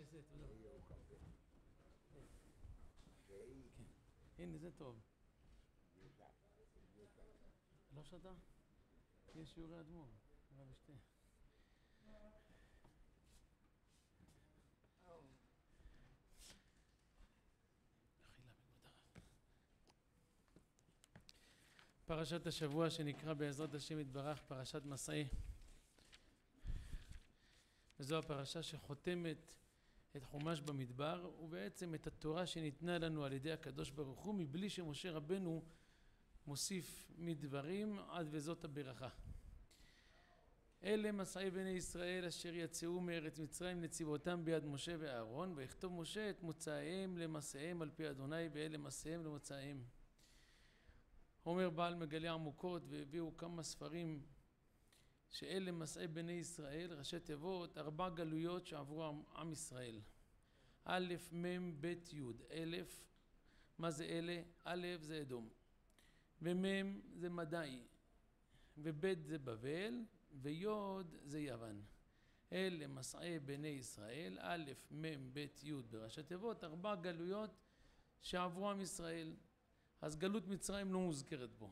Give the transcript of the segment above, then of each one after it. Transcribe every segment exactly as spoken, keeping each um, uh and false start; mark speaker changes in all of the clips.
Speaker 1: זה, תודה. הנה, זה טוב. לא שתה? יש שיעורי אדמו"ר. לא בשתה. פרשת השבוע שנקרא בעזרת השם יתברך, פרשת מסעי. וזו הפרשה שחותמת את חומש במדבר, ובעצם את התורה שניתנה לנו על ידי הקדוש ברוך הוא, מבלי שמשה רבנו מוסיף מדברים עד וזאת הברכה. אלה מסעי בני ישראל אשר יצאו מארץ מצרים לצבאותם ביד משה ואהרון, ויכתוב משה את מוצאיהם למסעיהם על פי אדוני, ואלה מסעיהם למוצאיהם. אומר בעל מגלה עמוקות, והביאו כמה ספרים שאלה מסעי בני ישראל, ראשי תיבות, ארבע גלויות שעברו עם ישראל. א', מ', ב', י', אלף. מה זה אלה? א' זה אדום, ומ' זה מדי, וב' זה בבל, וי' זה יוון. אלה מסעי בני ישראל, א', מ', ב', י' בראשי תיבות, ארבע גלויות שעברו עם ישראל. אז גלות מצרים לא מוזכרת בו.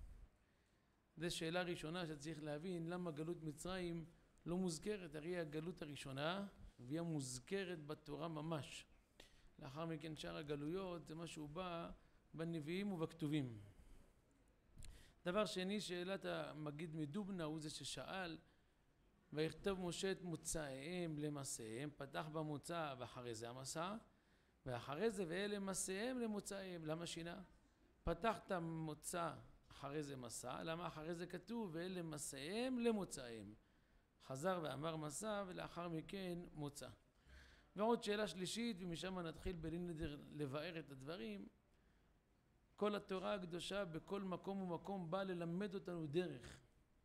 Speaker 1: זו שאלה ראשונה שצריך להבין, למה גלות מצרים לא מוזכרת? הרי הגלות הראשונה, והיא מוזכרת בתורה ממש. לאחר מכן שאר הגלויות, זה מה שהוא בא בנביאים ובכתובים. דבר שני, שאלת המגיד מדובנה הוא זה ששאל, ויכתוב משה את מוצאיהם למסעיהם, פתח במוצא ואחרי זה המסע, ואחרי זה ואלה מסעיהם למוצאיהם. למה שינה? פתח את המוצא אחרי זה מסע, למה אחרי זה כתוב ואלה מסעיהם למוצאיהם? חזר ואמר מסע ולאחר מכן מוצא. ועוד שאלה שלישית, ומשם נתחיל בלי נדר לבאר את הדברים. כל התורה הקדושה בכל מקום ומקום באה ללמד אותנו דרך,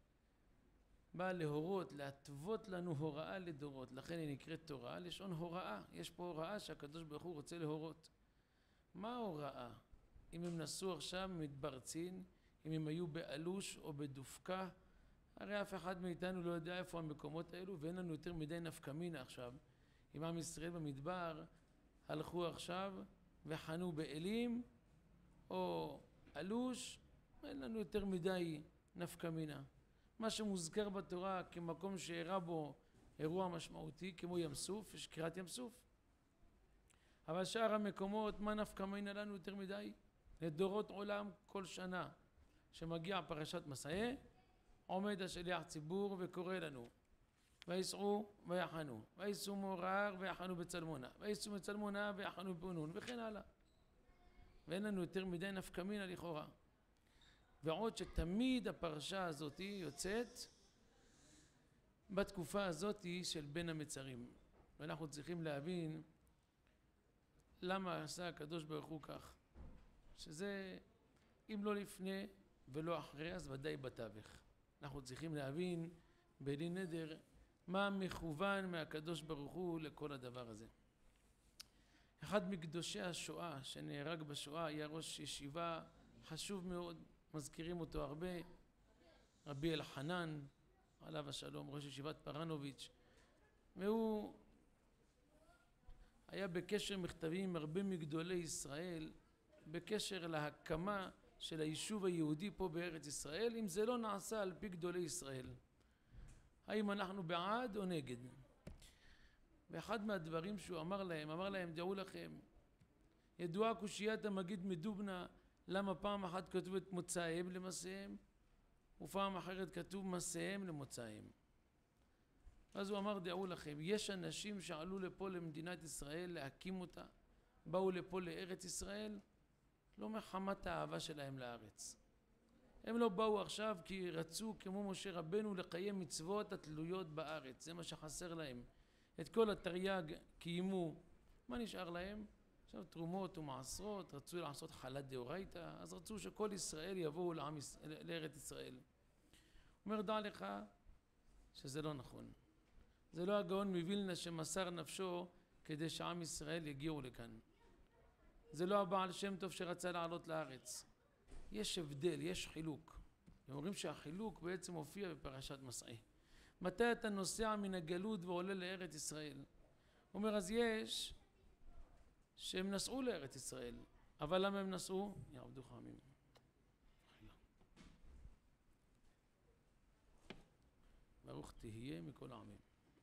Speaker 1: באה להורות, להתוות לנו הוראה לדורות. לכן היא נקראת תורה, לשון הוראה. יש פה הוראה שהקדוש ברוך הוא רוצה להורות. מה ההוראה? אם הם נסעו עכשיו מתברצין, אם הם היו באלוש או בדופקה, הרי אף אחד מאיתנו לא יודע איפה המקומות האלו, ואין לנו יותר מדי נפקמינה עכשיו. אם עם ישראל במדבר הלכו עכשיו וחנו באלים או אלוש, אין לנו יותר מדי נפקמינה. מה שמוזכר בתורה כמקום שאירע בו אירוע משמעותי, כמו ים סוף, יש קריאת ים סוף. אבל שאר המקומות, מה נפקמינה לנו יותר מדי? לדורות עולם כל שנה שמגיע פרשת מסעי, עומד השליח ציבור וקורא לנו, ויסעו ויחנו, ויסעו מורר ויחנו בצלמונה, ויסעו בצלמונה ויחנו בפונון, וכן הלאה. ואין לנו יותר מדי נפקמינה לכאורה. ועוד שתמיד הפרשה הזאת יוצאת בתקופה הזאת של בין המצרים. ואנחנו צריכים להבין למה עשה הקדוש ברוך הוא כך. שזה אם לא לפני ולא אחרי, אז ודאי בתווך. אנחנו צריכים להבין בלי נדר מה מכוון מהקדוש ברוך הוא לכל הדבר הזה. אחד מקדושי השואה שנהרג בשואה היה ראש ישיבה חשוב מאוד, מזכירים אותו הרבה, רבי אלחנן עליו השלום, ראש ישיבת פרנוביץ', והוא היה בקשר מכתבים עם הרבה מגדולי ישראל בקשר להקמה של היישוב היהודי פה בארץ ישראל, אם זה לא נעשה על פי גדולי ישראל. האם אנחנו בעד או נגד? ואחד מהדברים שהוא אמר להם, אמר להם, דעו לכם, ידועה קושיית המגיד מדובנה, למה פעם אחת כתוב את מוצאיהם למסעיהם, ופעם אחרת כתוב מסעיהם למוצאיהם. אז הוא אמר, דעו לכם, יש אנשים שעלו לפה למדינת ישראל להקים אותה, באו לפה לארץ ישראל, לא מחמת האהבה שלהם לארץ. הם לא באו עכשיו כי רצו כמו משה רבנו לקיים מצוות התלויות בארץ, זה מה שחסר להם. את כל התרי"ג קיימו, מה נשאר להם? עכשיו תרומות ומעשרות, רצו לעשות חלת דאורייתא, אז רצו שכל ישראל יבואו לעם, לארץ ישראל. אומר, דע לך שזה לא נכון. זה לא הגאון מווילנה שמסר נפשו כדי שעם ישראל יגיעו לכאן. זה לא הבעל שם טוב שרצה לעלות לארץ. יש הבדל, יש חילוק. הם אומרים שהחילוק בעצם הופיע בפרשת מסעי. מתי אתה נוסע מן הגלות ועולה לארץ ישראל? הוא אומר, אז יש שהם נסעו לארץ ישראל, אבל למה הם נסעו? יעבדוך עמים. ברוך תהיה מכל העמים.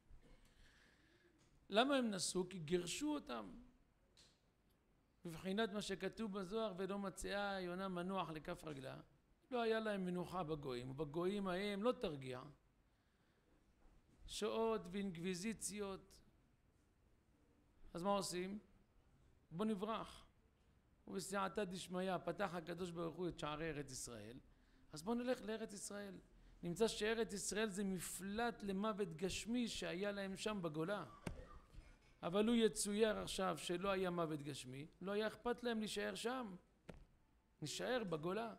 Speaker 1: למה הם נסעו? כי גירשו אותם. בבחינת מה שכתוב בזוהר, ולא מצאה יונה מנוח לכף רגלה, לא היה להם מנוחה בגויים, ובגויים ההם לא תרגיע. שעות ואינקוויזיציות. אז מה עושים? בוא נברח. ובסייעתא דשמיא פתח הקדוש ברוך הוא את שערי ארץ ישראל, אז בוא נלך לארץ ישראל. נמצא שארץ ישראל זה מפלט למוות גשמי שהיה להם שם בגולה. אבל הוא יצויר עכשיו שלא היה מוות גשמי, לא היה אכפת להם להישאר שם. נשאר בגולה.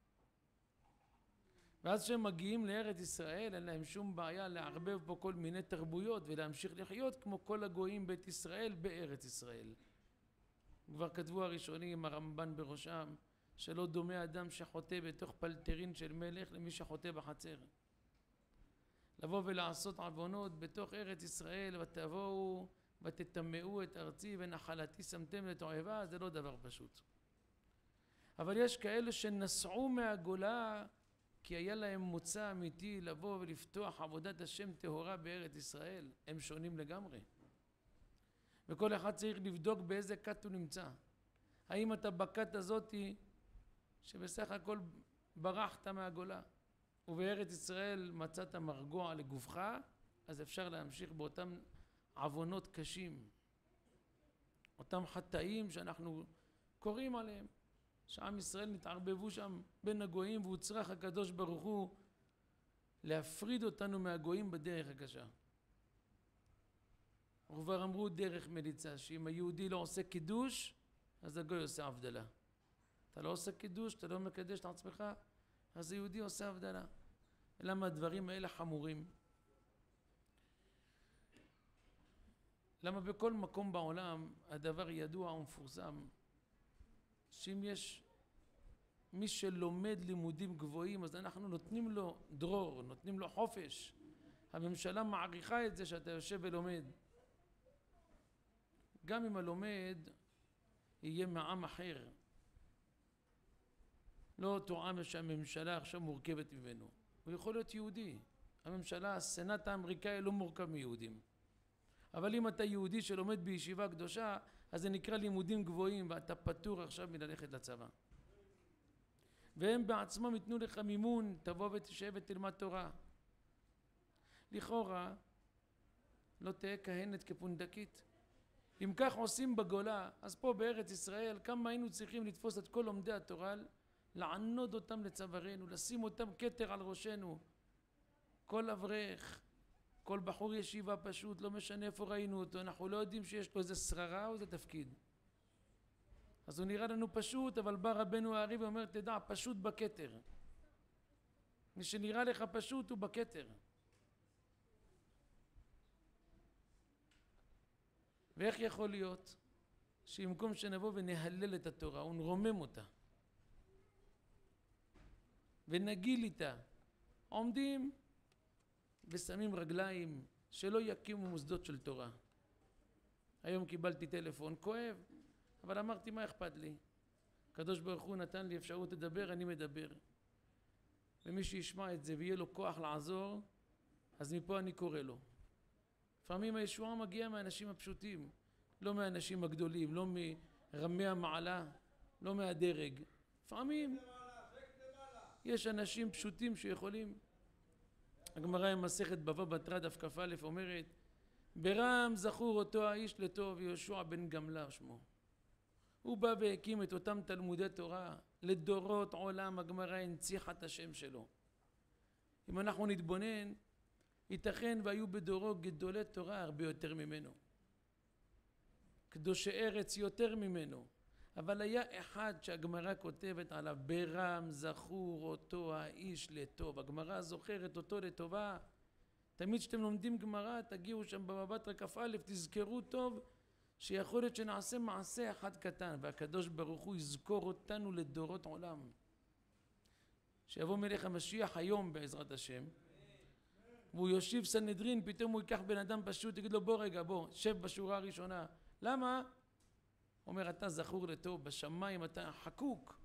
Speaker 1: ואז כשהם מגיעים לארץ ישראל, אין להם שום בעיה לערבב פה כל מיני תרבויות ולהמשיך לחיות כמו כל הגויים בית ישראל בארץ ישראל. כבר כתבו הראשונים, הרמב"ן בראשם, שלא דומה אדם שחוטא בתוך פלטרין של מלך למי שחוטא בחצר. לבוא ולעשות עוונות בתוך ארץ ישראל, ותבואו ותטמאו את ארצי ונחלתי שמתם לתועבה, זה לא דבר פשוט. אבל יש כאלה שנסעו מהגולה כי היה להם מוצא אמיתי לבוא ולפתוח עבודת השם טהורה בארץ ישראל. הם שונים לגמרי. וכל אחד צריך לבדוק באיזה כת הוא נמצא. האם אתה בכת הזאתי שבסך הכל ברחת מהגולה ובארץ ישראל מצאת מרגוע לגופך, אז אפשר להמשיך באותם עוונות קשים, אותם חטאים שאנחנו קוראים עליהם, שעם ישראל נתערבבו שם בין הגויים, והוא צריך הקדוש ברוך הוא להפריד אותנו מהגויים בדרך הקשה. וכבר אמרו דרך מליצה, שאם היהודי לא עושה קידוש, אז הגוי עושה הבדלה. אתה לא עושה קידוש, אתה לא מקדש את עצמך, אז היהודי עושה הבדלה. למה הדברים האלה חמורים? למה בכל מקום בעולם הדבר ידוע ומפורסם, שאם יש מי שלומד לימודים גבוהים, אז אנחנו נותנים לו דרור, נותנים לו חופש. הממשלה מעריכה את זה שאתה יושב ולומד. גם אם הלומד יהיה מעם אחר, לא אותו עם שהממשלה עכשיו מורכבת ממנו, הוא יכול להיות יהודי. הממשלה, הסנאט האמריקאי לא מורכב מיהודים. אבל אם אתה יהודי שלומד בישיבה קדושה, אז זה נקרא לימודים גבוהים, ואתה פטור עכשיו מללכת לצבא. והם בעצמם ייתנו לך מימון, תבוא ותשב ותלמד תורה. לכאורה לא תהיה כהנת כפונדקית. אם כך עושים בגולה, אז פה בארץ ישראל כמה היינו צריכים לתפוס את כל לומדי התורה, לענוד אותם לצווארנו, לשים אותם כתר על ראשנו. כל אברך, כל בחור ישיבה פשוט, לא משנה איפה ראינו אותו, אנחנו לא יודעים שיש לו איזה שררה או איזה תפקיד. אז הוא נראה לנו פשוט, אבל בא רבנו הארי ואומר, תדע, פשוט בכתר. מי שנראה לך פשוט הוא בכתר. ואיך יכול להיות שבמקום שנבוא ונהלל את התורה ונרומם אותה ונגיל איתה, עומדים ושמים רגליים שלא יקימו מוסדות של תורה? היום קיבלתי טלפון כואב, אבל אמרתי מה אכפת לי? הקדוש ברוך הוא נתן לי אפשרות לדבר, אני מדבר. ומי שישמע את זה ויהיה לו כוח לעזור, אז מפה אני קורא לו. לפעמים הישועה מגיעה מהאנשים הפשוטים, לא מהאנשים הגדולים, לא מרמי המעלה, לא מהדרג. לפעמים יש אנשים פשוטים שיכולים. הגמרא במסכת בבא בתרא דף כ"א אומרת, ברם זכור אותו האיש לטוב, יהושע בן גמלה שמו. הוא בא והקים את אותם תלמודי תורה, לדורות עולם הגמרא הנציחה את השם שלו. אם אנחנו נתבונן, ייתכן והיו בדורו גדולי תורה הרבה יותר ממנו, קדושי ארץ יותר ממנו, אבל היה אחד שהגמרא כותבת עליו, ברם זכור אותו האיש לטוב. הגמרא זוכרת אותו לטובה. תמיד כשאתם לומדים גמרא, תגיעו שם בבבא בתרא כ"א, תזכרו טוב שיכול להיות שנעשה מעשה אחד קטן, והקדוש ברוך הוא יזכור אותנו לדורות עולם. שיבוא מלך המשיח היום בעזרת השם, והוא יושיב סנהדרין, פתאום הוא ייקח בן אדם פשוט, יגיד לו בוא רגע, בוא, שב בשורה הראשונה. למה? הוא אומר, אתה זכור לטוב, בשמיים אתה חקוק.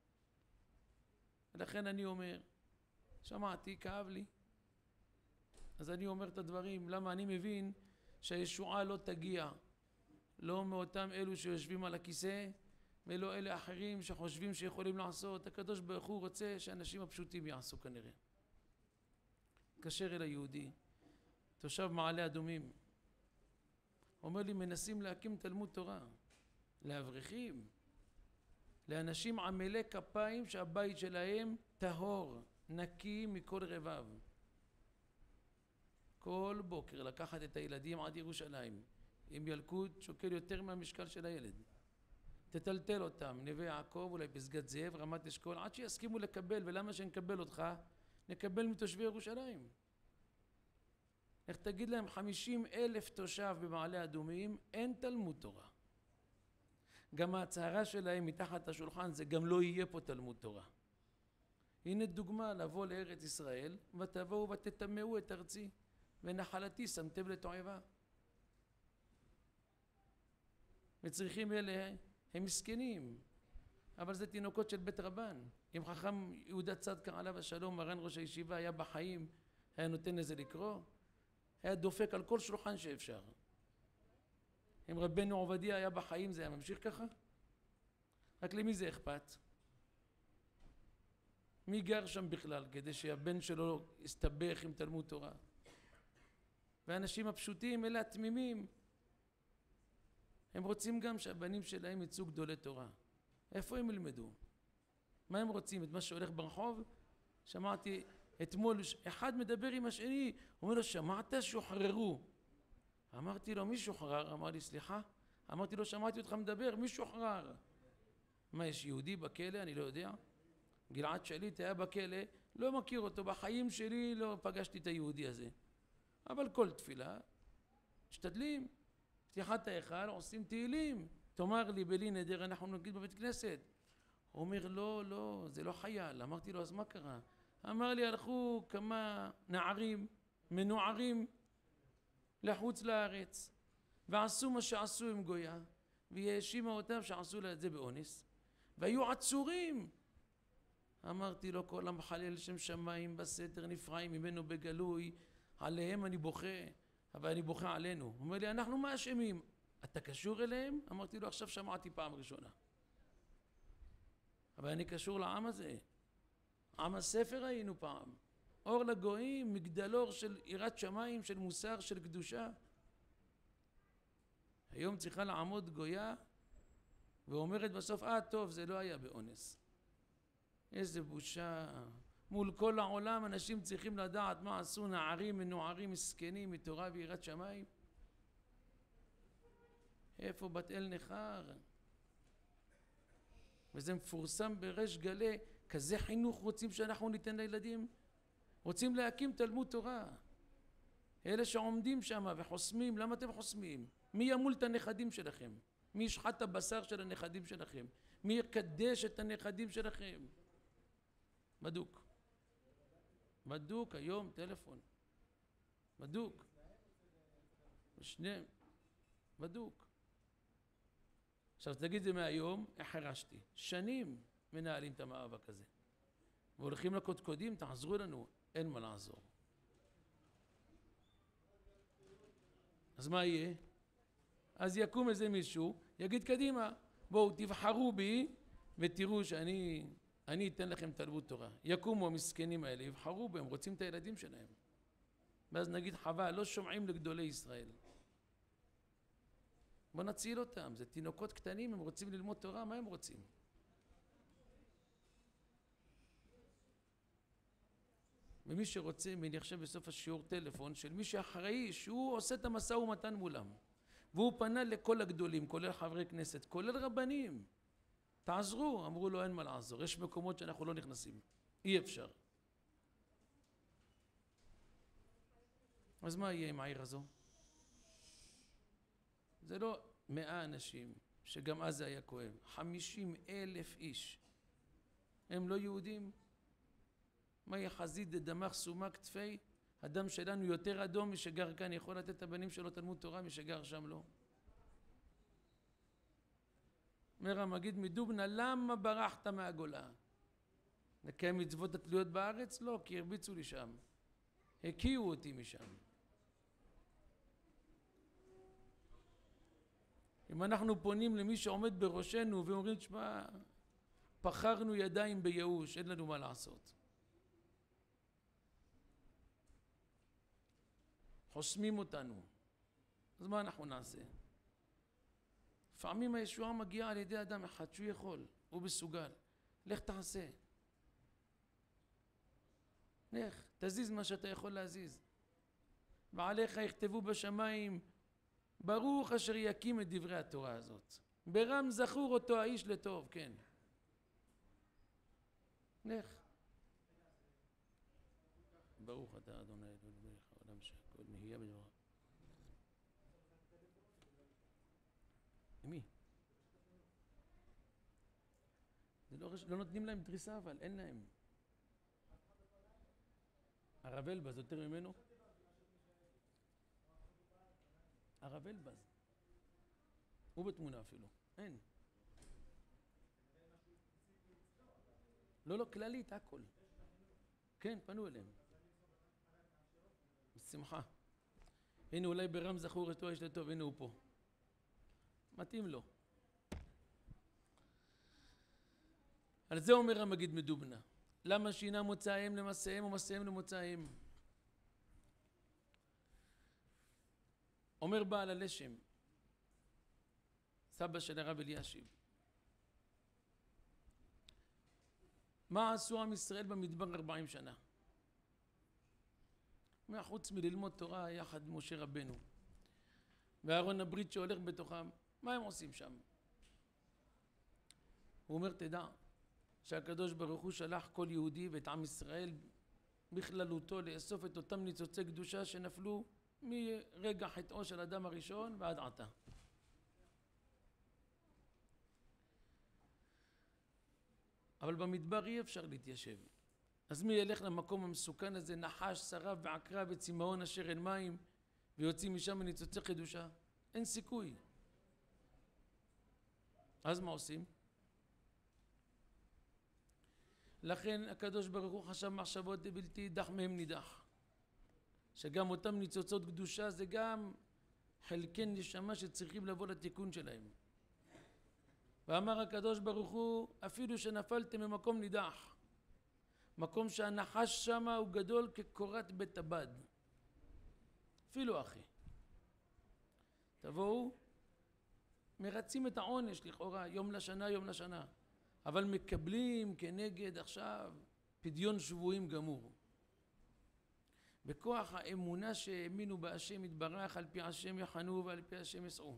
Speaker 1: ולכן אני אומר, שמעתי, כאב לי. אז אני אומר את הדברים, למה אני מבין שהישועה לא תגיע, לא מאותם אלו שיושבים על הכיסא, ולא אלה אחרים שחושבים שיכולים לעשות. הקדוש ברוך הוא רוצה שאנשים הפשוטים יעשו כנראה. התקשר אל היהודי, תושב מעלה אדומים, אומר לי, מנסים להקים תלמוד תורה לאברכים, לאנשים עמלי כפיים שהבית שלהם טהור, נקי מכל רבב. כל בוקר לקחת את הילדים עד ירושלים עם ילקוט שוקל יותר מהמשקל של הילד, תטלטל אותם נווה יעקב, אולי פסגת זאב, רמת אשכול, עד שיסכימו לקבל. ולמה שנקבל אותך? נקבל מתושבי ירושלים. איך תגיד להם חמישים אלף תושב במעלה אדומים, אין תלמוד תורה. גם ההצהרה שלהם מתחת השולחן זה גם לא יהיה פה תלמוד תורה. הנה דוגמה, לבוא לארץ ישראל ותבואו ותטמאו את ארצי ונחלתי שמתם לתועבה. וצריכים אלה, הם מסכנים, אבל זה תינוקות של בית רבן. אם חכם יהודה צדקה עליו השלום, מרן ראש הישיבה, היה בחיים, היה נותן לזה לקרוא, היה דופק על כל שולחן שאפשר. אם רבנו עובדיה היה בחיים, זה היה ממשיך ככה? רק למי זה אכפת? מי גר שם בכלל כדי שהבן שלו יסתבך עם תלמוד תורה? והאנשים הפשוטים, אלה התמימים, הם רוצים גם שהבנים שלהם יצאו גדולי תורה. איפה הם ילמדו? מה הם רוצים? את מה שהולך ברחוב? שמעתי אתמול, אחד מדבר עם השני, הוא אומר לו, שמעת שוחררו? אמרתי לו, מי שוחרר? אמר לי, סליחה? אמרתי לו, שמעתי אותך מדבר, מי שוחרר? מה, יש יהודי בכלא? אני לא יודע. גלעד שליט היה בכלא, לא מכיר אותו, בחיים שלי לא פגשתי את היהודי הזה. אבל כל תפילה, משתדלים, פתיחת ההיכל, עושים תהילים, תאמר לי בלי נדר, אנחנו נגיד בבית כנסת. הוא אומר, לא, לא, זה לא חייל. אמרתי לו, אז מה קרה? אמר לי, הלכו כמה נערים, מנוערים, לחוץ לארץ, ועשו מה שעשו עם גויה, והיא האשימה אותם שעשו לה את זה באונס, והיו עצורים. אמרתי לו, כל המחלל שם שמיים בסתר נפרעים ממנו בגלוי, עליהם אני בוכה, אבל אני בוכה עלינו. הוא אומר לי, אנחנו מה אשמים? אתה קשור אליהם? אמרתי לו, עכשיו שמעתי פעם ראשונה. אבל אני קשור לעם הזה. עם הספר היינו פעם. אור לגויים, מגדלור של יראת שמיים, של מוסר, של קדושה. היום צריכה לעמוד גויה ואומרת בסוף, אה טוב, זה לא היה באונס. איזה בושה. מול כל העולם אנשים צריכים לדעת מה עשו נערים מנוערים מסכנים מתורה ויראת שמיים. איפה בת אל נחר? וזה מפורסם בריש גלי, כזה חינוך רוצים שאנחנו ניתן לילדים? רוצים להקים תלמוד תורה. אלה שעומדים שם וחוסמים, למה אתם חוסמים? מי ימול את הנכדים שלכם? מי ישחט את הבשר של הנכדים שלכם? מי יקדש את הנכדים שלכם? בדוק. בדוק היום טלפון. בדוק. ושניהם. בדוק. עכשיו תגיד זה מהיום, איך הרשתי? שנים מנהלים את המאבק הזה. והולכים לקודקודים, תעזרו לנו. אין מה לעזור. אז מה יהיה? אז יקום איזה מישהו, יגיד קדימה, בואו תבחרו בי ותראו שאני אני אתן לכם תלמוד תורה. יקומו המסכנים האלה, יבחרו בי, הם רוצים את הילדים שלהם. ואז נגיד חבל, לא שומעים לגדולי ישראל. בוא נציל אותם, זה תינוקות קטנים, הם רוצים ללמוד תורה, מה הם רוצים? ומי שרוצה, מי נחשב בסוף השיעור טלפון של מי שאחראי, שהוא עושה את המשא ומתן מולם. והוא פנה לכל הגדולים, כולל חברי כנסת, כולל רבנים. תעזרו, אמרו לו אין מה לעזור, יש מקומות שאנחנו לא נכנסים, אי אפשר. אז מה יהיה עם העיר הזו? זה לא מאה אנשים, שגם אז זה היה כואב, חמישים אלף איש. הם לא יהודים? מה יחזית דמך סומה כתפי? הדם שלנו יותר אדום, מי שגר כאן יכול לתת את הבנים שלו תלמוד תורה, מי שגר שם לא. אומר המגיד מדובנה, למה ברחת מהגולה? לקיים מצוות התלויות בארץ? לא, כי הרביצו לי שם, הקיעו אותי משם. אם אנחנו פונים למי שעומד בראשנו ואומרים, תשמע, פחרנו ידיים בייאוש, אין לנו מה לעשות, חוסמים אותנו, אז מה אנחנו נעשה? לפעמים הישועה מגיעה על ידי אדם אחד שהוא יכול, הוא מסוגל, לך תעשה, לך תזיז מה שאתה יכול להזיז. ועליך יכתבו בשמיים, ברוך אשר יקים את דברי התורה הזאת, ברם זכור אותו האיש לטוב. כן, לך. ברוך אתה אדוני אלוהינו מלך העולם שהכל נהיה בדברו. מי? זה לא, לא נותנים להם דריסה, אבל אין להם. הרב אלבז יותר ממנו? הרב אלבז הוא בתמונה אפילו, אין. לא, לא, כללית, הכל. כן, פנו אליהם בשמחה. הנה אולי ברם זכור אותו יש לטוב, הנה הוא פה, מתאים לו. על זה אומר המגיד מדובנה, למה שינה מוצאיהם למסעיהם ומסעיהם למוצאיהם? אומר בעל הלשם, סבא של הרב אלישיב, מה עשו עם ישראל במדבר ארבעים שנה? חוץ מללמוד תורה יחד עם משה רבנו ואהרון הברית שהולך בתוכם, מה הם עושים שם? הוא אומר, תדע שהקדוש ברוך הוא שלח כל יהודי ואת עם ישראל בכללותו לאסוף את אותם ניצוצי קדושה שנפלו מרגע חטאו של אדם הראשון ועד עתה. אבל במדבר אי אפשר להתיישב, אז מי ילך למקום המסוכן הזה, נחש, שרף ועקרב וצמאון אשר אין מים, ויוצאים משם ניצוצי קדושה? אין סיכוי. אז מה עושים? לכן הקדוש ברוך הוא חשב מחשבות בלתי יידח מהם נידח, שגם אותם ניצוצות קדושה זה גם חלקי נשמה שצריכים לבוא לתיקון שלהם. ואמר הקדוש ברוך הוא, אפילו שנפלתם ממקום נידח, מקום שהנחש שם הוא גדול כקורת בית הבד, אפילו אחי, תבואו, מרצים את העונש לכאורה, יום לשנה יום לשנה, אבל מקבלים כנגד עכשיו פדיון שבויים גמור. בכוח האמונה שהאמינו בהשם יתברך, על פי השם יחנו ועל פי השם יסעו.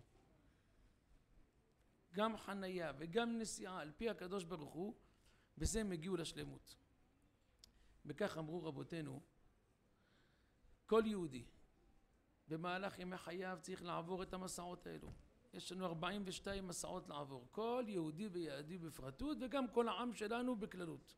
Speaker 1: גם חנייה וגם נסיעה על פי הקדוש ברוך הוא, בזה הם הגיעו לשלמות. בכך אמרו רבותינו, כל יהודי במהלך ימי חייו צריך לעבור את המסעות האלו. יש לנו ארבעים ושתיים מסעות לעבור, כל יהודי ויהודי בפרטות וגם כל העם שלנו בכללות.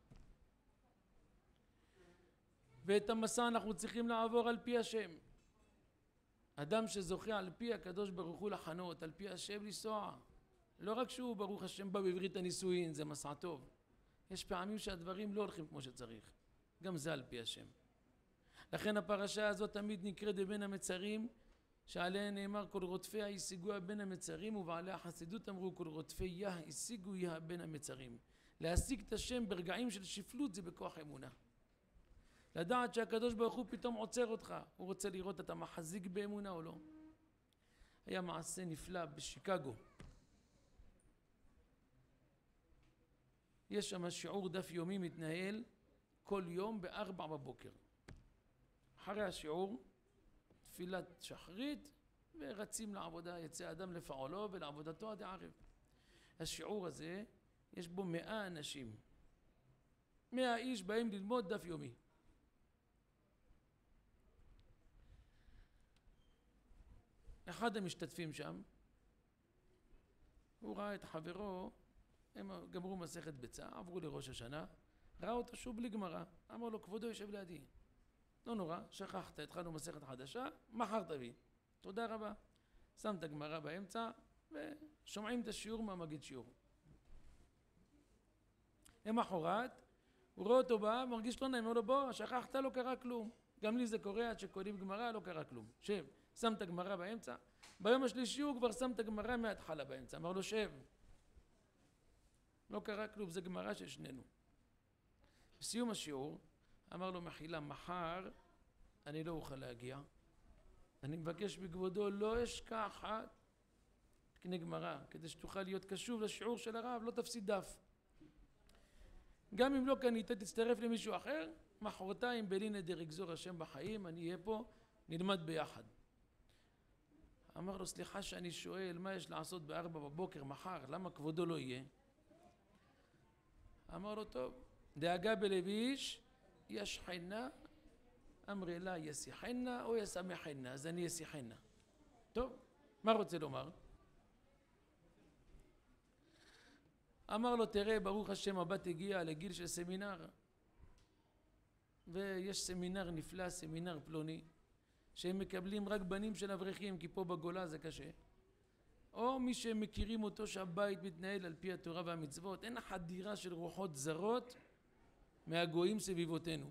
Speaker 1: ואת המסע אנחנו צריכים לעבור על פי השם. אדם שזוכה על פי הקדוש ברוך הוא לחנות, על פי השם לנסוע, לא רק שהוא ברוך השם בא בברית הנישואין, זה מסע טוב, יש פעמים שהדברים לא הולכים כמו שצריך, גם זה על פי השם. לכן הפרשה הזאת תמיד נקראת בין המצרים, שעליה נאמר כל רודפיה השיגוה בין המצרים, ובעלי החסידות אמרו כל רודפי יה השיגו יה בין המצרים. להשיג את השם ברגעים של שפלות זה בכוח אמונה, לדעת שהקדוש ברוך הוא פתאום עוצר אותך, הוא רוצה לראות אתה מחזיק באמונה או לא. היה מעשה נפלא בשיקגו, יש שם שיעור דף יומי מתנהל כל יום בארבע בבוקר. אחרי השיעור תפילת שחרית ורצים לעבודה, יצא אדם לפעולו ולעבודתו עד הערב. השיעור הזה יש בו מאה אנשים, מאה איש באים ללמוד דף יומי. אחד המשתתפים שם, הוא ראה את חברו, הם גמרו מסכת ביצה, עברו לראש השנה, ראה אותו שוב בלי גמרא, אמר לו כבודו יושב לידי, לא נורא, שכחת, התחלנו מסכת חדשה, מחר תביא. תודה רבה. שם את הגמרא באמצע, ושומעים את השיעור מהמגיד שיעור. למחרת, הוא רואה אותו בא, מרגיש לא נעים, אומר לו בוא, שכחת, לא קרה כלום. גם לי זה קורה, עד שקוראים גמרא, לא קרה כלום. שב, שם את הגמרא באמצע. ביום השלישי הוא כבר שם את הגמרא מההתחלה באמצע. אמר לו שב. לא קרה כלום, זה גמרא של שנינו. בסיום השיעור, אמר לו מחילה, מחר אני לא אוכל להגיע. אני מבקש בכבודו, לא אשכח, תקנה גמרא, כדי שתוכל להיות קשוב לשיעור של הרב, לא תפסיד דף. גם אם לא קנית, תצטרף למישהו אחר, מחרתיים בלי נדר יגזור השם בחיים, אני אהיה פה, נלמד ביחד. אמר לו, סליחה שאני שואל, מה יש לעשות בארבע בבוקר מחר? למה כבודו לא יהיה? אמר לו, טוב, דאגה בלביש, ישחנה, אמרי לה יסיחנה או יסמחנה, אז אני יסיחנה. טוב, מה רוצה לומר? אמר לו, תראה, ברוך השם, הבת הגיעה לגיל של סמינר, ויש סמינר נפלא, סמינר פלוני, שהם מקבלים רק בנים של אברכים, כי פה בגולה זה קשה. או מי שהם מכירים אותו שהבית מתנהל על פי התורה והמצוות, אין חדירה של רוחות זרות מהגויים סביבותינו.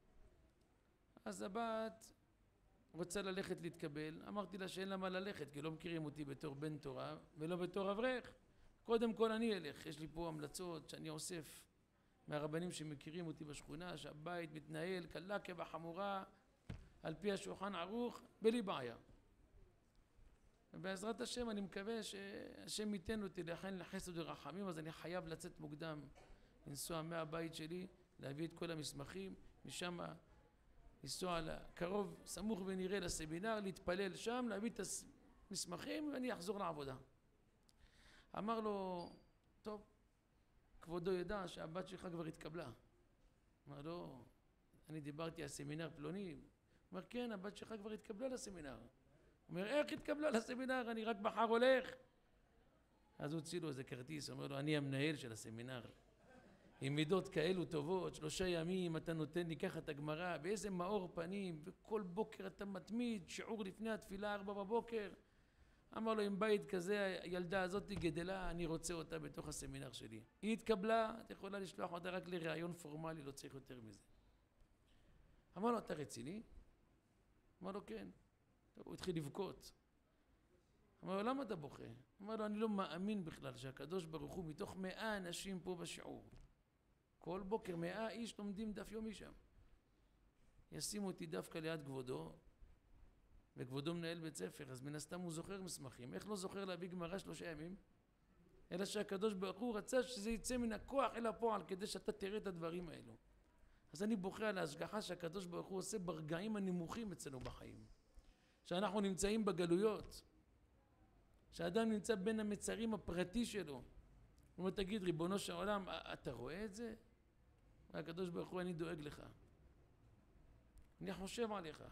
Speaker 1: אז הבת רוצה ללכת להתקבל, אמרתי לה שאין לה מה ללכת, כי לא מכירים אותי בתור בן תורה ולא בתור אברך. קודם כל אני אלך, יש לי פה המלצות שאני אוסף מהרבנים שמכירים אותי בשכונה, שהבית מתנהל קלה כבחמורה על פי השולחן ערוך, בלי בעיה. ובעזרת השם אני מקווה שהשם ייתן אותי לכן לחסד ורחמים, אז אני חייב לצאת מוקדם, לנסוע מהבית שלי, להביא את כל המסמכים, משם לנסוע קרוב, סמוך ונראה לסמינר, להתפלל שם, להביא את המסמכים ואני אחזור לעבודה. אמר לו, טוב, כבודו ידע שהבת שלך כבר התקבלה. אמר לו, אני דיברתי על סמינר פלוני. אומר, כן, הבת שלך כבר התקבלה לסמינר. אומר, איך התקבלה לסמינר? אני רק מחר הולך. אז הוא הוציא לו איזה כרטיס, אומר לו, אני המנהל של הסמינר. עם מידות כאלו טובות, שלושה ימים אתה נותן לי ככה את הגמרא, באיזה מאור פנים, וכל בוקר אתה מתמיד, שיעור לפני התפילה, ארבע בבוקר. אמר לו, עם בית כזה, הילדה הזאת גדלה, אני רוצה אותה בתוך הסמינר שלי. היא התקבלה, את יכולה לשלוח אותה רק לראיון פורמלי, לא צריך יותר מזה. אמר לו, אתה רציני? אמר לו, כן. טוב, הוא התחיל לבכות. אמר לו, למה אתה בוכה? אמר לו, אני לא מאמין בכלל שהקדוש ברוך הוא מתוך מאה אנשים פה בשיעור. כל בוקר מאה איש לומדים דף יומי שם. ישימו אותי דווקא ליד כבודו, וכבודו מנהל בית ספר, אז מן הסתם הוא זוכר מסמכים. איך לא זוכר להביא גמרא שלושה ימים? אלא שהקדוש ברוך הוא רצה שזה יצא מן הכוח אל הפועל, כדי שאתה תראה את הדברים האלו. אז אני בוכה על ההשגחה שהקדוש ברוך הוא עושה ברגעים הנמוכים אצלנו בחיים. שאנחנו נמצאים בגלויות, שהאדם נמצא בין המצרים הפרטי שלו. הוא אומר, תגיד, ריבונו של עולם, אתה רואה את זה? והקדוש ברוך הוא, אני דואג לך. אני חושב עליך.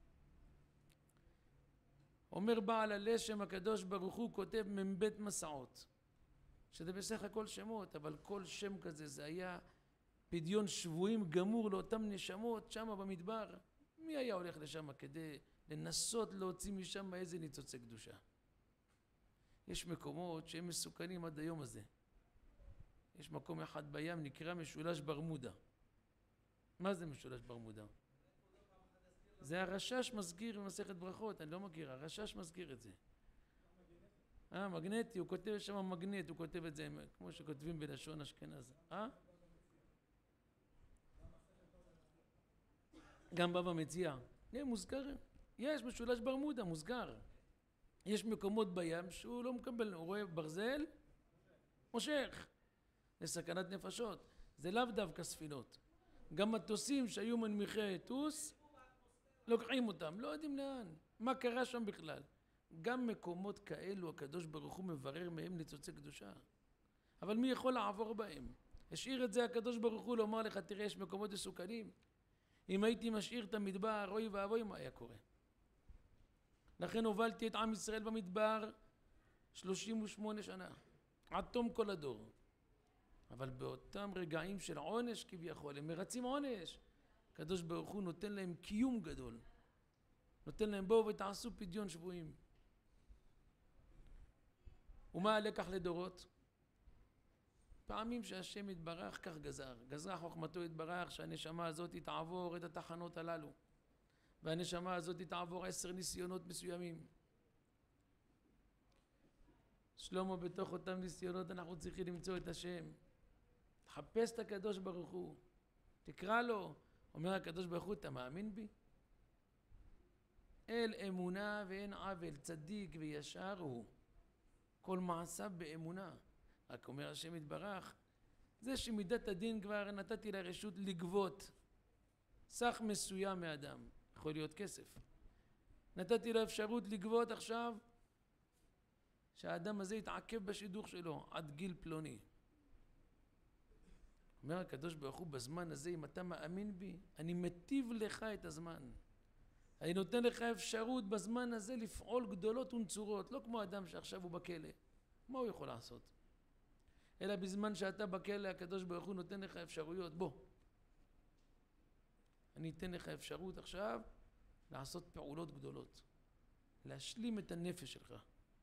Speaker 1: אומר בעל הלשם, הקדוש ברוך הוא כותב מבית מסעות, שזה בסך הכל שמות, אבל כל שם כזה זה היה פדיון שבויים גמור לאותם נשמות שם במדבר. מי היה הולך לשם כדי לנסות להוציא משם איזה ניצוצי קדושה? יש מקומות שהם מסוכנים עד היום הזה. יש מקום אחד בים נקרא משולש ברמודה. מה זה משולש ברמודה? זה הרשש מזכיר במסכת ברכות, אני לא מכיר, הרשש מזכיר את זה. אה, מגנטי, הוא כותב שם מגנט, הוא כותב את זה כמו שכותבים בלשון אשכנז. אה? גם בבא מציעא. כן, מוזכר. יש משולש ברמודה, מוזכר. יש מקומות בים שהוא לא מקבל, הוא רואה ברזל, מושך. זה סכנת נפשות. זה לאו דווקא ספינות. גם מטוסים שהיו מנמיכי טוס, לוקחים אותם, לא יודעים לאן. מה קרה שם בכלל? גם מקומות כאלו הקדוש ברוך הוא מברר מהם ניצוצי קדושה. אבל מי יכול לעבור בהם? השאיר את זה הקדוש ברוך הוא לומר לך, תראה, יש מקומות מסוכנים. אם הייתי משאיר את המדבר, אוי ואבוי, מה היה קורה? לכן הובלתי את עם ישראל במדבר שלושים ושמונה שנה, עד תום כל הדור. אבל באותם רגעים של עונש כביכול, הם מרצים עונש. הקדוש ברוך הוא נותן להם קיום גדול. נותן להם בואו ותעשו פדיון שבויים. ומה הלקח לדורות? פעמים שהשם יתברך כך גזר. גזרה חוכמתו יתברך שהנשמה הזאת תעבור את התחנות הללו. והנשמה הזאת תעבור עשר ניסיונות מסוימים. שלמה בתוך אותם ניסיונות אנחנו צריכים למצוא את השם. תחפש את הקדוש ברוך הוא. תקרא לו. אומר הקדוש ברוך הוא, אתה מאמין בי? אל אמונה ואין עוול, צדיק וישר הוא. כל מעשיו באמונה. רק אומר השם יתברך, זה שמידת הדין כבר נתתי לה רשות לגבות סך מסוים מאדם. יכול להיות כסף. נתתי לה אפשרות לגבות עכשיו שהאדם הזה יתעכב בשידוך שלו עד גיל פלוני. אומר הקדוש ברוך הוא, בזמן הזה אם אתה מאמין בי, אני מטיב לך את הזמן. אני נותן לך אפשרות בזמן הזה לפעול גדולות ונצורות, לא כמו אדם שעכשיו הוא בכלא. מה הוא יכול לעשות? אלא בזמן שאתה בכלא, הקדוש ברוך הוא נותן לך אפשרויות. בוא, אני אתן לך אפשרות עכשיו לעשות פעולות גדולות, להשלים את הנפש שלך.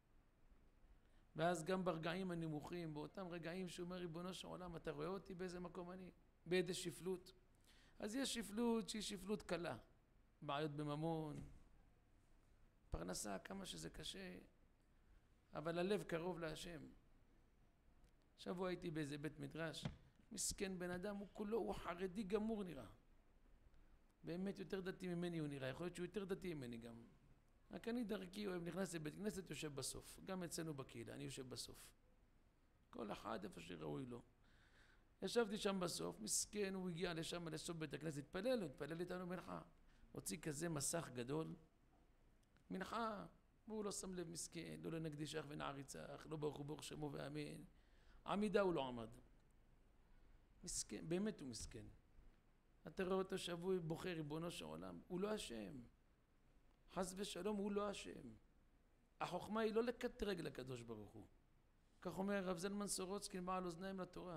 Speaker 1: ואז גם ברגעים הנמוכים, באותם רגעים שאומר ריבונו של עולם, אתה רואה אותי באיזה מקום אני? באיזה שפלות? אז יש שפלות שהיא שפלות קלה. בעיות בממון, פרנסה, כמה שזה קשה, אבל הלב קרוב להשם. שבוע הייתי באיזה בית מדרש, מסכן בן אדם, הוא כולו, הוא חרדי גמור נראה. באמת יותר דתי ממני הוא נראה, יכול להיות שהוא יותר דתי ממני גם. רק אני דרכי אוהב, נכנס לבית כנסת, יושב בסוף. גם אצלנו בקהילה, אני יושב בסוף. כל אחד איפה שראוי לו. ישבתי שם בסוף, מסכן, הוא הגיע לשם לסוף בית הכנסת, התפלל, התפלל איתנו מנחה. הוציא כזה מסך גדול, מנחה, והוא לא שם לב מסכן, לא לנקדישך ונעריצך, לא ברוך הוא ברוך שמו ואמן. עמידה הוא לא עמד. מסכן, באמת הוא מסכן. אתה רואה אותו שבוי בוחר ריבונו של עולם, הוא לא אשם. חס ושלום, הוא לא אשם. החוכמה היא לא לקטרג לקדוש ברוך הוא. כך אומר הרב זלמן סורוצקין בעל אוזניים לתורה.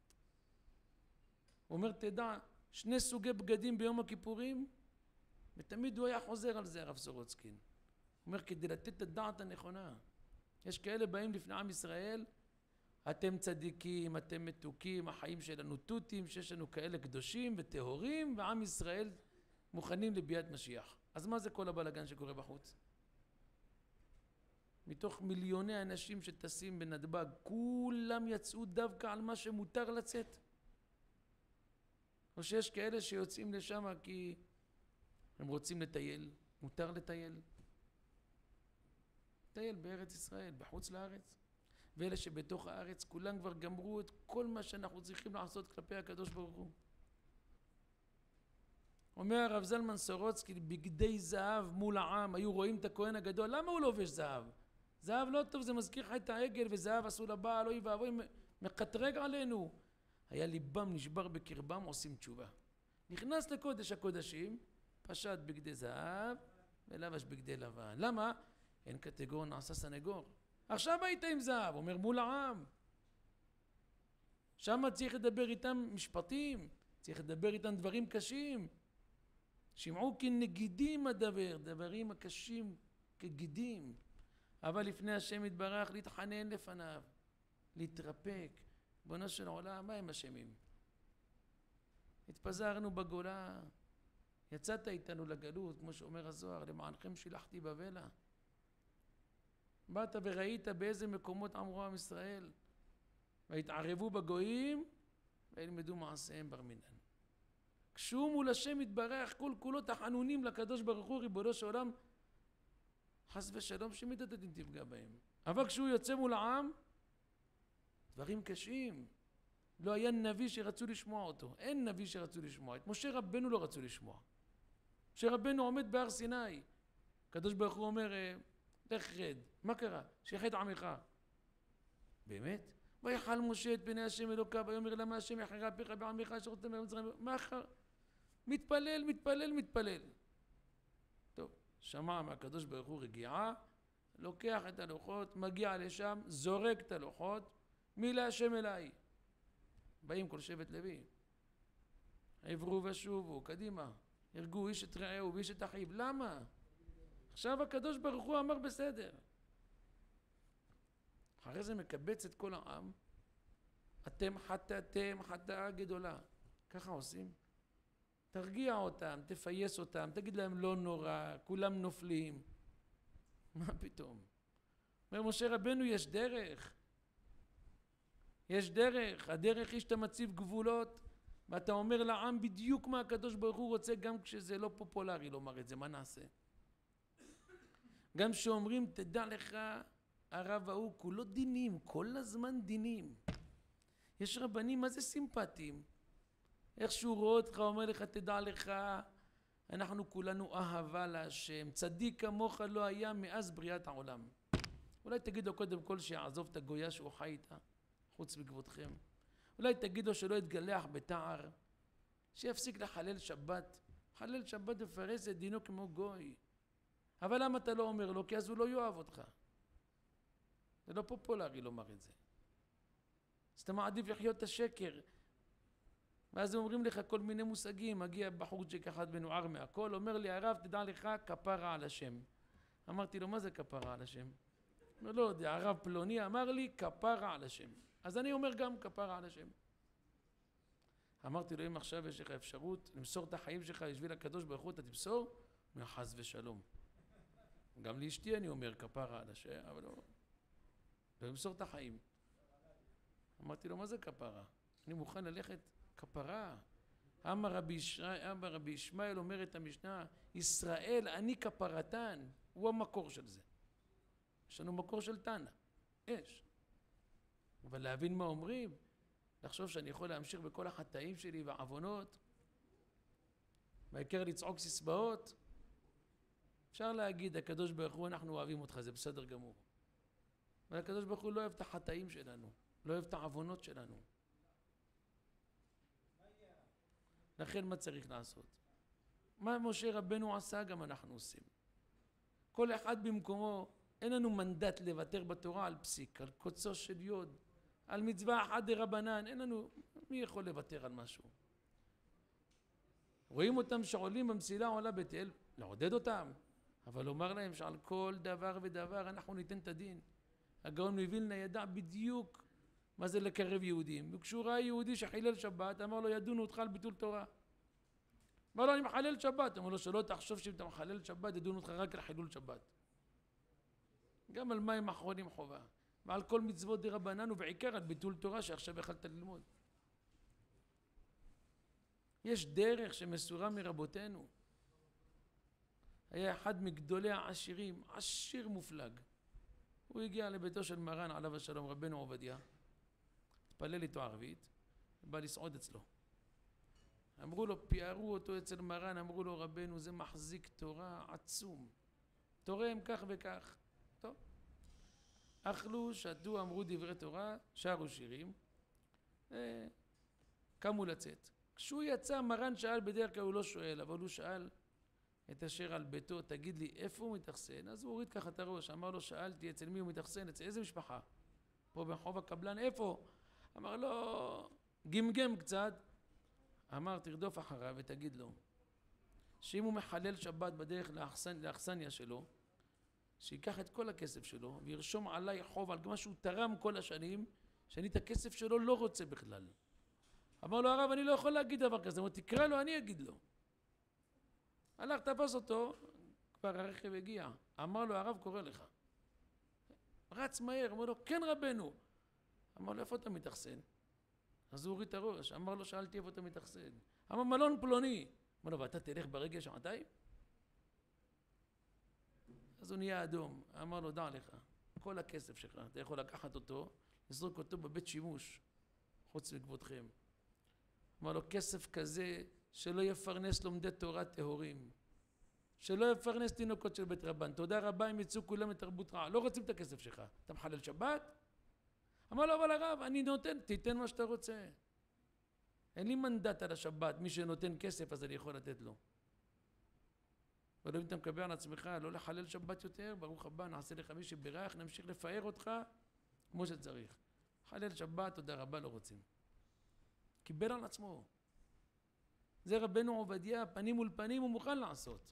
Speaker 1: הוא אומר, תדע, שני סוגי בגדים ביום הכיפורים, ותמיד הוא היה חוזר על זה הרב סורוצקין. הוא אומר, כדי לתת את הדעת הנכונה. יש כאלה באים לפני עם ישראל, אתם צדיקים, אתם מתוקים, החיים שלנו תותים, שיש לנו כאלה קדושים וטהורים, ועם ישראל מוכנים לביאת משיח. אז מה זה כל הבלגן שקורה בחוץ? מתוך מיליוני אנשים שטסים בנתב"ג, כולם יצאו דווקא על מה שמותר לצאת? או שיש כאלה שיוצאים לשם כי הם רוצים לטייל, מותר לטייל? לטייל בארץ ישראל, בחוץ לארץ. ואלה שבתוך הארץ כולם כבר גמרו את כל מה שאנחנו צריכים לעשות כלפי הקדוש ברוך הוא. אומר הרב זלמן סורוצקי, בגדי זהב מול העם, היו רואים את הכהן הגדול, למה הוא לובש זהב? זהב לא טוב, זה מזכיר לך את העגל, וזהב עשו לבעל, אוי ואבוי, מקטרג עלינו. היה ליבם נשבר בקרבם, עושים תשובה. נכנס לקודש הקודשים, פשט בגדי זהב, ולבש בגדי לבן. למה? אין קטגור, נעשה סנגור. עכשיו היית עם זהב, אומר מול העם. שם צריך לדבר איתם משפטים, צריך לדבר איתם דברים קשים. שמעו כנגידים הדבר, דברים הקשים כגידים. אבל לפני השם יתברך להתחנן לפניו, להתרפק. בנו של עולם, מה הם אשמים? התפזרנו בגולה, יצאת איתנו לגלות, כמו שאומר הזוהר, למענכם שילחתי בבלה. באת וראית באיזה מקומות עמרו עם ישראל, והתערבו בגויים, וילמדו מעשיהם בר מינן. כשהוא מול השם יתברך, כל כולו תחנונים לקדוש ברוך הוא, ריבונו של עולם, חס ושלום שמידת הדין תפגע בהם. אבל כשהוא יוצא מול העם, דברים קשים. לא היה נביא שרצו לשמוע אותו. אין נביא שרצו לשמוע. את משה רבנו לא רצו לשמוע. משה רבנו עומד בהר סיני. הקדוש ברוך הוא אומר, לך רד. מה קרה? שיחד עמך. באמת? ויחל משה את פני השם אלוקיו, ויאמר למה השם יחרה פיך בעמך אשר הוצאתם ממצרים. מה אחר? מתפלל, מתפלל, מתפלל. טוב, שמע מהקדוש ברוך הוא רגיעה, לוקח את הלוחות, מגיע לשם, זורק את הלוחות, מי להשם אליי. באים כל שבט לוי. עברו ושובו, קדימה. הרגו איש את רעהו ואיש את אחיו. למה? עכשיו הקדוש ברוך הוא אמר בסדר. אחרי זה מקבץ את כל העם. אתם חטאתם חטאה גדולה. ככה עושים. תרגיע אותם, תפייס אותם, תגיד להם לא נורא, כולם נופלים. מה פתאום? אומר משה רבנו, יש דרך. יש דרך. הדרך היא שאתה מציב גבולות, ואתה אומר לעם בדיוק מה הקדוש ברוך הוא רוצה, גם כשזה לא פופולרי לומר את זה. מה נעשה? גם שאומרים, תדע לך, הרב ההוא כולו דינים, כל הזמן דינים. יש רבנים מה זה סימפטיים. איך שהוא רואה אותך, אומר לך, תדע לך, אנחנו כולנו אהבה להשם, צדיק כמוך לא היה מאז בריאת העולם. אולי תגיד לו קודם כל שיעזוב את הגויה שהוא חי איתה, חוץ מכבודכם. אולי תגיד לו שלא יתגלח בתער, שיפסיק לחלל שבת. חלל שבת ופרס את דינו כמו גוי. אבל למה אתה לא אומר לו? כי אז הוא לא יאהב אותך. זה לא פופולרי לומר את זה. אז אתה מעדיף לחיות את השקר. ואז אומרים לך כל מיני מושגים. מגיע בחורצ'יק אחד מנוער מהכל, אומר לי, הרב, תדע לך, כפרה על השם. אמרתי לו, מה זה כפרה על השם? אומר, לא יודע, הרב פלוני אמר לי, כפרה על השם. אז אני אומר גם כפרה על השם. אמרתי לו, אם עכשיו יש לך אפשרות למסור את החיים שלך בשביל הקדוש ברוך הוא, אתה תמסור? מחס ושלום. גם לאשתי אני אומר כפרה על השם, אבל לא. ולמסור את החיים. אמרתי לו, מה זה כפרה? אני מוכן ללכת כפרה. אמר רבי, אמר רבי ישמעאל, אומר את המשנה, ישראל, אני כפרתן. הוא המקור של זה. יש לנו מקור של תנא. יש. אבל להבין מה אומרים, לחשוב שאני יכול להמשיך בכל החטאים שלי והעוונות, והעיקר לצעוק סיסמאות, אפשר להגיד, הקדוש ברוך הוא, אנחנו אוהבים אותך, זה בסדר גמור. אבל הקדוש ברוך הוא לא אוהב את החטאים שלנו, לא אוהב את העוונות שלנו. לכן מה צריך לעשות? מה משה רבנו עשה גם אנחנו עושים. כל אחד במקומו, אין לנו מנדט לוותר בתורה על פסיק, על קוצו של יוד, על מצווה אחת דרבנן, אין לנו, מי יכול לוותר על משהו? רואים אותם שעולים במסילה עולה בית אל, לעודד אותם, אבל לומר להם שעל כל דבר ודבר אנחנו ניתן את הדין. הגאון מווילנה ידע בדיוק מה זה לקרב יהודים. וכשהוא ראה יהודי שחילל שבת, אמר לו, ידונו אותך על ביטול תורה. אמר לו, אני מחלל שבת. אמר לו, שלא תחשוב שאם אתה מחלל שבת, ידונו אותך רק על חילול שבת. גם על מים אחרונים חובה. ועל כל מצוות דרבנן, ובעיקר על ביטול תורה שעכשיו יכלת ללמוד. יש דרך שמסורה מרבותינו. היה אחד מגדולי העשירים, עשיר מופלג. הוא הגיע לביתו של מרן עליו השלום, רבנו עובדיה, התפלל איתו ערבית, בא לסעוד אצלו. אמרו לו, פיארו אותו אצל מרן, אמרו לו, רבנו, זה מחזיק תורה עצום. תורם כך וכך. טוב. אכלו, שתו, אמרו דברי תורה, שרו שירים, קמו לצאת. כשהוא יצא, מרן שאל, בדרך כלל הוא לא שואל, אבל הוא שאל את אשר על ביתו, תגיד לי, איפה הוא מתאכסן? אז הוא הוריד ככה את הראש, אמר לו, שאלתי, אצל מי הוא מתאכסן? אצל איזה משפחה? פה ברחוב הקבלן, איפה? אמר לו, גמגם קצת. אמר, תרדוף אחריו ותגיד לו, שאם הוא מחלל שבת בדרך לאכסנ... לאכסניה שלו, שיקח את כל הכסף שלו וירשום עליי חוב על מה שהוא תרם כל השנים, שאני את הכסף שלו לא רוצה בכלל. אמר לו, הרב, אני לא יכול להגיד דבר כזה. אמר, תקרא לו, אני אגיד לו. הלך, תפס אותו, כבר הרכב הגיע. אמר לו, הרב קורא לך. רץ מהר, אמר לו, כן רבנו. אמר לו, איפה אתה מתאכסן? אז הוא הוריד את הראש, אמר לו, שאלתי איפה אתה מתאכסן. אמר, מלון פלוני. אמר לו, ואתה תלך ברגע שעתיים? אז הוא נהיה אדום. אמר לו, דע לך, כל הכסף שלך, אתה יכול לקחת אותו, לזרוק אותו בבית שימוש, חוץ מכבודכם. אמר לו, כסף כזה שלא יפרנס לומדי תורה טהורים, שלא יפרנס תינוקות של בית רבן. תודה רבה, אם יצאו כולם מתרבות רעה. לא רוצים את הכסף שלך. אתה מחלל שבת? אמר לו, אבל הרב, אני נותן, תיתן מה שאתה רוצה. אין לי מנדט על השבת, מי שנותן כסף אז אני יכול לתת לו. אבל אם אתה מקבל על עצמך לא לחלל שבת יותר, ברוך הבא, נעשה לך מי שבירך, נמשיך לפאר אותך כמו שצריך. חלל שבת, תודה רבה, לא רוצים. קיבל על עצמו. זה רבנו עובדיה, פנים מול פנים הוא מוכן לעשות.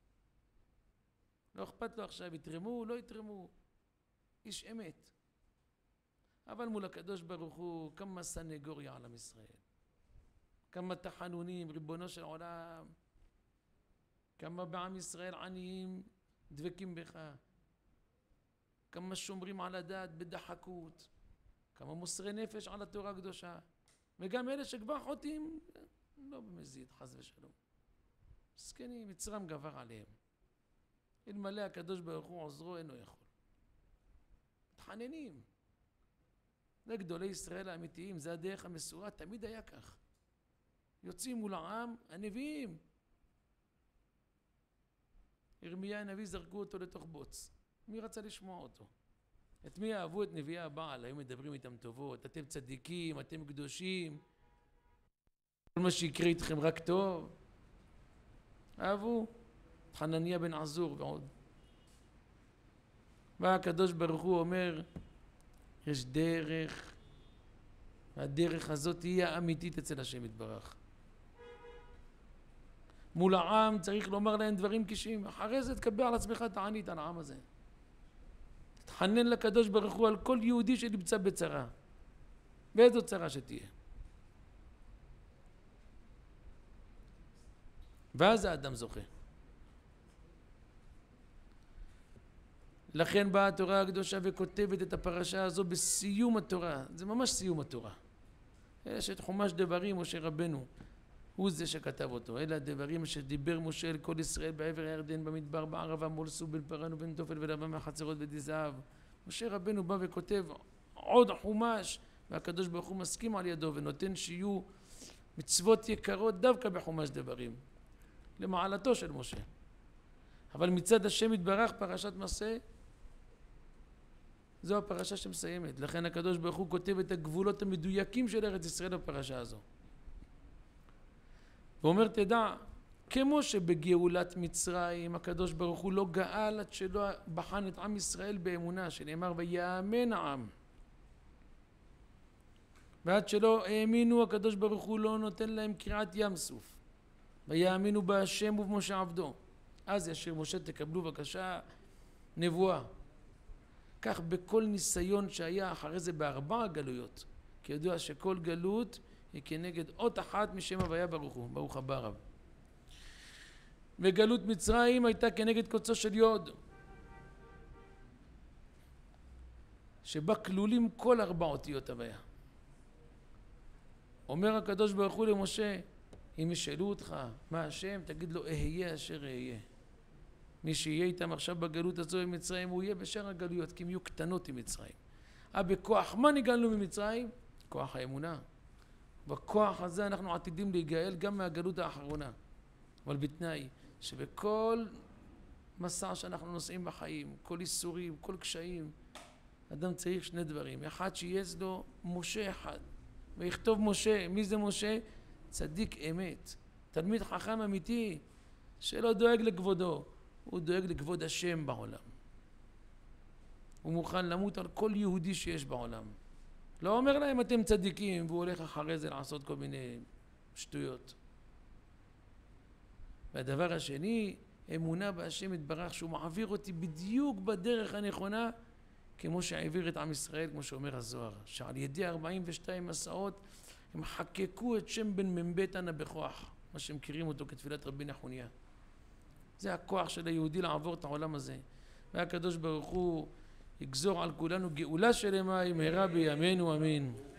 Speaker 1: לא אכפת לו עכשיו, יתרמו, לא יתרמו. איש אמת. אבל מול הקדוש ברוך הוא, כמה סנגוריה על עם ישראל. כמה תחנונים, ריבונו של עולם. כמה בעם ישראל עניים דבקים בך. כמה שומרים על הדת בדחקות. כמה מוסרי נפש על התורה הקדושה. וגם אלה שכבר חוטאים, לא במזיד, חס ושלום. מסכנים, יצרם גבר עליהם. אלמלא הקדוש ברוך הוא עוזרו, אינו יכול. מתחננים. זה גדולי ישראל האמיתיים, זה הדרך המסורה, תמיד היה כך. יוצאים מול העם, הנביאים. ירמיה הנביא זרקו אותו לתוך בוץ. מי רצה לשמוע אותו? את מי אהבו? את נביאי הבעל, היו מדברים איתם טובות, אתם צדיקים, אתם קדושים, כל מה שיקרה איתכם רק טוב. אהבו את חנניה בן עזור ועוד. והקדוש ברוך הוא אומר, יש דרך, והדרך הזאת היא האמיתית אצל השם יתברך. מול העם צריך לומר להם דברים קשים, אחרי זה תקבל על עצמך תענית על העם הזה. תתחנן לקדוש ברוך הוא על כל יהודי שנמצא בצרה, באיזו צרה שתהיה. ואז האדם זוכה. לכן באה התורה הקדושה וכותבת את הפרשה הזו בסיום התורה. זה ממש סיום התורה. יש את חומש דברים, משה רבנו, הוא זה שכתב אותו. אלה הדברים שדיבר משה אל כל ישראל בעבר הירדן, במדבר, בערבה, מול סוב, בין פרן ובין תופל ולבן מהחצרות בדי זהב. משה רבנו בא וכותב עוד חומש, והקדוש ברוך הוא מסכים על ידו ונותן שיהיו מצוות יקרות דווקא בחומש דברים, למעלתו של משה. אבל מצד השם יתברך פרשת מסע, זו הפרשה שמסיימת. לכן הקדוש ברוך הוא כותב את הגבולות המדויקים של ארץ ישראל בפרשה הזו. ואומר, תדע, כמו שבגאולת מצרים הקדוש ברוך הוא לא גאל עד שלא בחן את עם ישראל באמונה, שנאמר ויאמן העם. ועד שלא האמינו הקדוש ברוך הוא לא נותן להם קריעת ים סוף. ויאמינו בהשם ובמשה עבדו. אז ישיר משה תקבלו בבקשה נבואה. כך בכל ניסיון שהיה אחרי זה בארבע גלויות. כי ידוע שכל גלות היא כנגד אות אחת משם הוויה ברוך הוא, ברוך הבא רב. וגלות מצרים הייתה כנגד קוצו של יוד, שבה כלולים כל ארבע אותיות הוויה. אומר הקדוש ברוך הוא למשה, אם ישאלו אותך מה השם, תגיד לו אהיה אשר אהיה. מי שיהיה איתם עכשיו בגלות הזו עם מצרים, הוא יהיה בשאר הגלויות, כי הם יהיו קטנות עם מצרים. אבל בכוח מה נגאלנו ממצרים? כוח האמונה. בכוח הזה אנחנו עתידים להיגאל גם מהגלות האחרונה. אבל בתנאי שבכל מסע שאנחנו נוסעים בחיים, כל איסורים, כל קשיים, אדם צריך שני דברים. אחד שיהיה לו משה אחד. ויכתוב משה. מי זה משה? צדיק אמת. תלמיד חכם אמיתי, שלא דואג לכבודו. הוא דואג לכבוד השם בעולם. הוא מוכן למות על כל יהודי שיש בעולם. לא אומר להם אתם צדיקים, והוא הולך אחרי זה לעשות כל מיני שטויות. והדבר השני, אמונה בהשם יתברך, שהוא מעביר אותי בדיוק בדרך הנכונה, כמו שהעביר את עם ישראל, כמו שאומר הזוהר, שעל ידי ארבעים ושתיים מסעות, הם חקקו את שם בן ממבטנה בכוח, מה שמכירים אותו כתפילת רבי נחוניה. זה הכוח של היהודי לעבור את העולם הזה. והקדוש ברוך הוא יגזור על כולנו גאולה שלמה, במהרה בימינו אמן.